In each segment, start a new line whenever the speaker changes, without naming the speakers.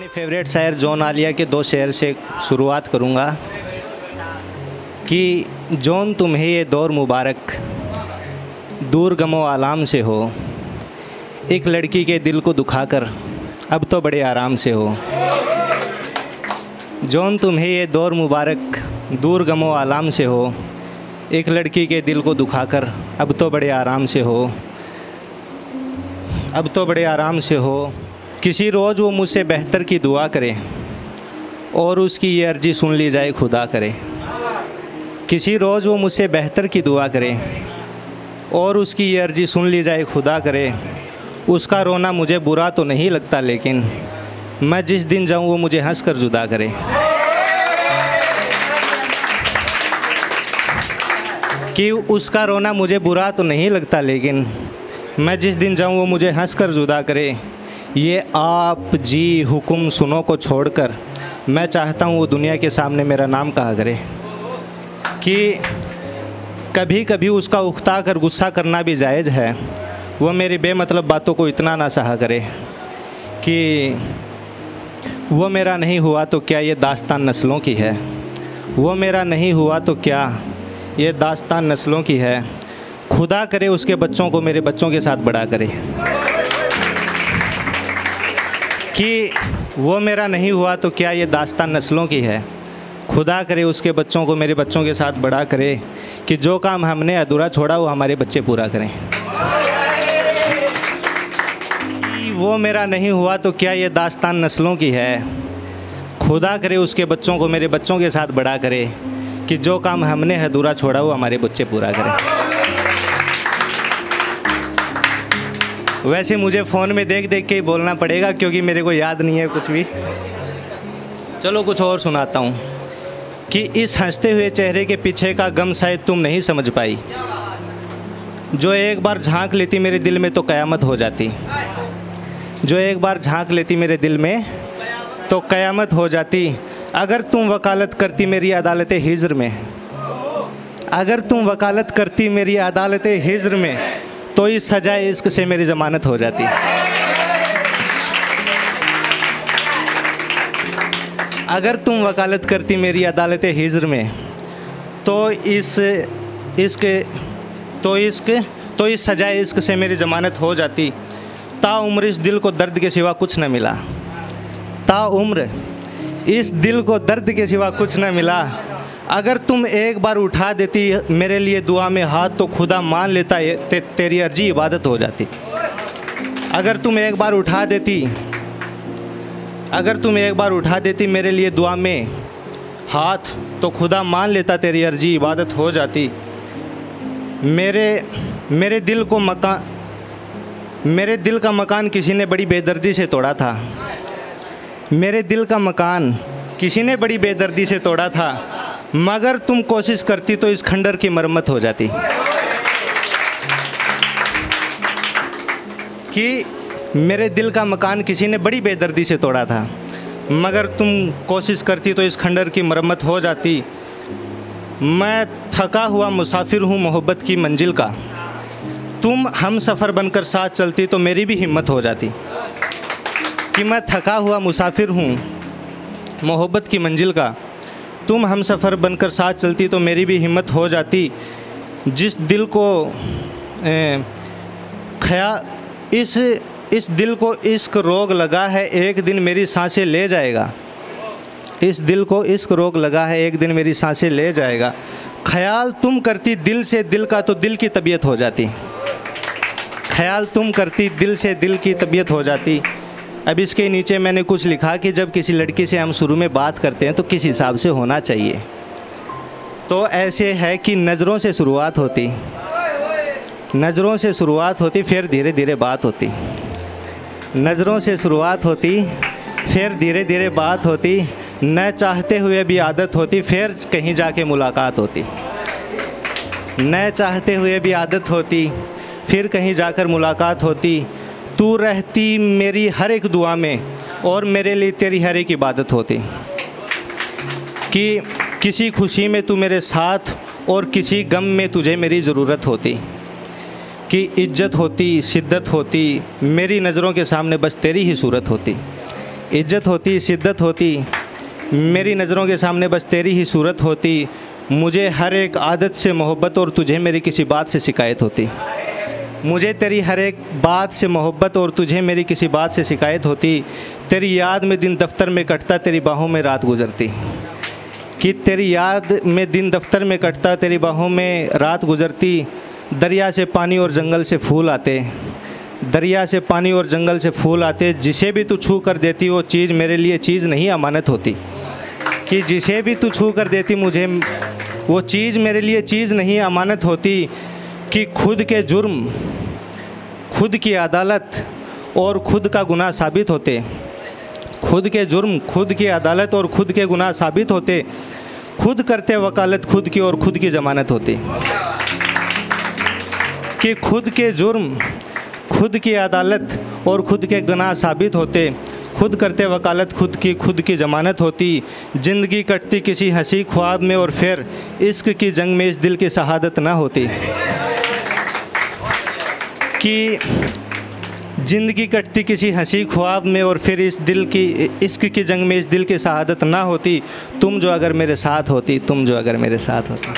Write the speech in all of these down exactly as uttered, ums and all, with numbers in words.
Favourite शायर John Alia के दो शेर से शुरुआत करूँगा कि जॉन तुम्हें ये दौर मुबारक दूर गमो आलाम से हो, एक लड़की के दिल को दुखाकर अब तो बड़े आराम से हो। जॉन तुम्हें ये दौर मुबारक दूर गमो आलाम से हो, एक लड़की के दिल को दुखाकर अब तो बड़े आराम से हो, अब तो बड़े आराम से हो। किसी रोज़ वो मुझसे बेहतर की दुआ करे और उसकी ये अर्जी सुन ली जाए खुदा करे। किसी रोज़ वो मुझसे बेहतर की दुआ करे और उसकी ये अर्जी सुन ली जाए खुदा करे। उसका रोना मुझे बुरा तो नहीं लगता, लेकिन मैं जिस दिन जाऊँ वो मुझे हंस कर जुदा करे। कि उसका रोना मुझे बुरा तो नहीं लगता, लेकिन मैं जिस दिन जाऊँ वो मुझे हंस कर जुदा करे। ये आप जी हुक्म सुनो को छोड़कर मैं चाहता हूँ वो दुनिया के सामने मेरा नाम कहा करे। कि कभी कभी उसका उकता कर गुस्सा करना भी जायज़ है, वो मेरी बेमतलब बातों को इतना ना सहा करे। कि वो मेरा नहीं हुआ तो क्या ये दास्तान नस्लों की है, वो मेरा नहीं हुआ तो क्या ये दास्तान नस्लों की है। खुदा करे उसके बच्चों को मेरे बच्चों के साथ बड़ा करे। कि वो मेरा नहीं हुआ तो क्या ये दास्तान नस्लों की है, खुदा करे उसके बच्चों को मेरे बच्चों के साथ बड़ा करे। कि जो काम हमने अधूरा छोड़ा वो हमारे बच्चे पूरा करें। कि वो मेरा नहीं हुआ तो क्या ये दास्तान नस्लों की है, खुदा करे उसके बच्चों को मेरे बच्चों के साथ बड़ा करे। कि जो काम हमने अधूरा छोड़ा वो हमारे बच्चे पूरा करें। वैसे मुझे फ़ोन में देख देख के ही बोलना पड़ेगा क्योंकि मेरे को याद नहीं है कुछ भी। चलो कुछ और सुनाता हूँ। कि इस हंसते हुए चेहरे के पीछे का गम शायद तुम नहीं समझ पाई, जो एक बार झांक लेती मेरे दिल में तो क़यामत हो जाती। जो एक बार झांक लेती मेरे दिल में तो क़यामत हो जाती। अगर तुम वकालत करती मेरी अदालत हिज्र में, अगर तुम वकालत करती मेरी अदालत हिज्र में तो इस सजाए इश्क से मेरी ज़मानत हो जाती। अगर तुम वकालत करती मेरी अदालत हिज्र में तो इस इश्क तो इश्क तो इस सजाए इश्क से मेरी ज़मानत हो जाती। ताउम्र इस दिल को दर्द के सिवा कुछ न मिला, ताउम्र इस दिल को दर्द के सिवा कुछ न मिला। अगर तुम एक बार उठा देती मेरे लिए दुआ में हाथ तो खुदा मान लेता ते, तेरी अर्जी इबादत हो जाती। अगर तुम एक बार उठा देती अगर तुम एक बार उठा देती मेरे लिए दुआ में हाथ तो खुदा मान लेता तेरी अर्जी इबादत हो जाती। मेरे मेरे दिल को मकान मेरे दिल का मकान किसी ने बड़ी बेदर्दी से तोड़ा था। मेरे दिल का मकान किसी ने बड़ी बेदर्दी से तोड़ा था, मगर तुम कोशिश करती तो इस खंडर की मरम्मत हो जाती। कि मेरे दिल का मकान किसी ने बड़ी बेदर्दी से तोड़ा था, मगर तुम कोशिश करती तो इस खंडर की मरम्मत हो जाती। मैं थका हुआ मुसाफिर हूँ मोहब्बत की मंजिल का, तुम हम सफ़र बनकर साथ चलती तो मेरी भी हिम्मत हो जाती। कि मैं थका हुआ मुसाफिर हूँ मोहब्बत की मंजिल का, तुम हम सफ़र बनकर साथ चलती तो मेरी भी हिम्मत हो जाती। जिस दिल को खया इस इस दिल को इश्क रोग लगा है एक दिन मेरी सांसें ले जाएगा। इस दिल को इश्क रोग लगा है एक दिन मेरी सांसें ले जाएगा। ख्याल तुम करती दिल से दिल का तो दिल की तबीयत हो जाती। ख्याल तुम करती दिल से दिल की तबीयत हो जाती। अब इसके नीचे मैंने कुछ लिखा कि जब किसी लड़की से हम शुरू में बात करते हैं तो किस हिसाब से होना चाहिए। तो ऐसे है कि नज़रों से शुरुआत होती नज़रों से शुरुआत होती फिर धीरे धीरे बात होती। नज़रों से शुरुआत होती फिर धीरे धीरे बात होती। न चाहते हुए भी आदत होती फिर कहीं जाके मुलाकात होती। न चाहते हुए भी आदत होती फिर कहीं जाकर मुलाकात होती। तू रहती मेरी हर एक दुआ में और मेरे लिए तेरी हर एक इबादत होती। कि किसी खुशी में तू मेरे साथ और किसी गम में तुझे मेरी ज़रूरत होती। कि इज्जत होती, शिद्दत होती, मेरी नज़रों के सामने बस तेरी ही सूरत होती। इज्जत होती, शिद्दत होती, मेरी नज़रों के सामने बस तेरी ही सूरत होती, मुझे हर एक आदत से मोहब्बत और तुझे मेरी किसी बात से शिकायत होती। मुझे तेरी हर एक बात से मोहब्बत और तुझे मेरी किसी बात से शिकायत होती। तेरी याद में दिन दफ्तर में कटता, तेरी बाहों में रात गुजरती। कि तेरी याद में दिन दफ्तर में कटता, तेरी बाहों में रात गुजरती। दरिया से पानी और जंगल से फूल आते, दरिया से पानी और जंगल से फूल आते, जिसे भी तू छू कर देती वो चीज़ मेरे लिए चीज़ नहीं अमानत होती। कि जिसे भी तू छू कर देती मुझे वो चीज़ मेरे लिए चीज़ नहीं अमानत होती। कि खुद के जुर्म, खुद की अदालत और खुद का गुनाह साबित होते, खुद के जुर्म, खुद की अदालत और खुद के गुनाह साबित होते, खुद करते वकालत खुद की और खुद की ज़मानत होती। कि खुद के जुर्म, खुद की अदालत और खुद के गुनाह साबित होते, खुद करते वकालत खुद की खुद की ज़मानत होती। ज़िंदगी कटती किसी हंसी ख्वाब में और फिर इश्क की जंग में इस दिल की शहादत ना होती। कि ज़िंदगी कटती किसी हंसी ख्वाब में और फिर इस दिल की इश्क की जंग में इस दिल की शहादत ना होती। तुम जो अगर मेरे साथ होती, तुम जो अगर मेरे साथ होती।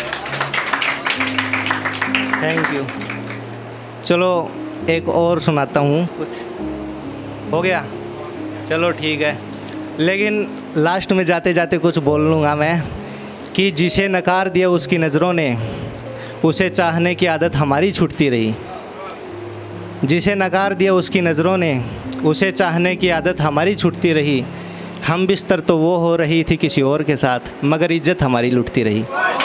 Thank you. चलो एक और सुनाता हूँ। कुछ हो गया? चलो ठीक है, लेकिन लास्ट में जाते जाते कुछ बोल लूँगा मैं। कि जिसे नकार दिया उसकी नज़रों ने, उसे चाहने की आदत हमारी छूटती रही। जिसे नकार दिया उसकी नज़रों ने, उसे चाहने की आदत हमारी छूटती रही। हम बिस्तर तो वो हो रही थी किसी और के साथ, मगर इज्जत हमारी लुटती रही।